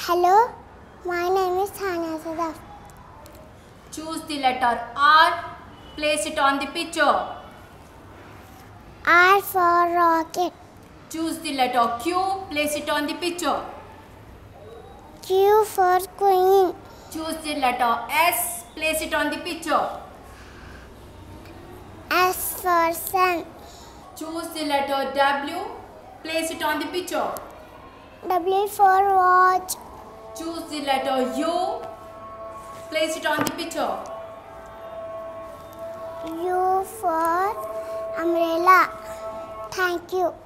Hello, my name is Hania Sadaf. Choose the letter R. Place it on the picture. R for rocket. Choose the letter Q. Place it on the picture. Q for queen. Choose the letter S. Place it on the picture. S for sun. Choose the letter W. Place it on the picture. W for watch. Choose the letter U. Place it on the picture. U for umbrella. Thank you.